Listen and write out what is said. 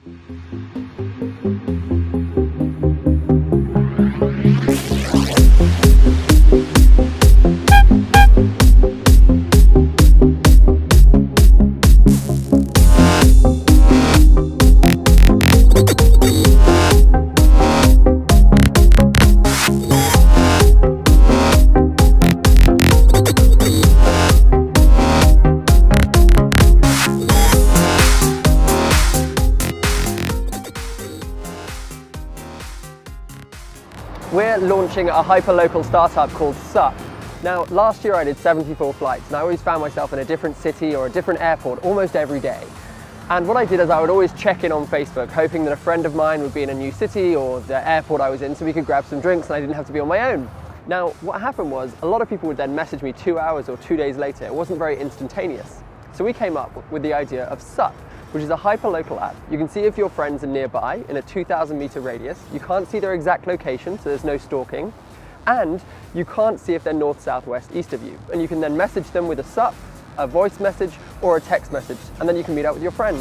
We're launching a hyper-local startup called Sup. Now, last year I did 74 flights and I always found myself in a different city or a different airport almost every day. And what I did is I would always check in on Facebook, hoping that a friend of mine would be in a new city or the airport I was in so we could grab some drinks and I didn't have to be on my own. Now, what happened was a lot of people would then message me 2 hours or 2 days later. It wasn't very instantaneous. So we came up with the idea of Sup, which is a hyper-local app. You can see if your friends are nearby in a 2,000-meter radius. You can't see their exact location, so there's no stalking. And you can't see if they're north, south, west, east of you. And you can then message them with a Sup, a voice message, or a text message, and then you can meet up with your friends.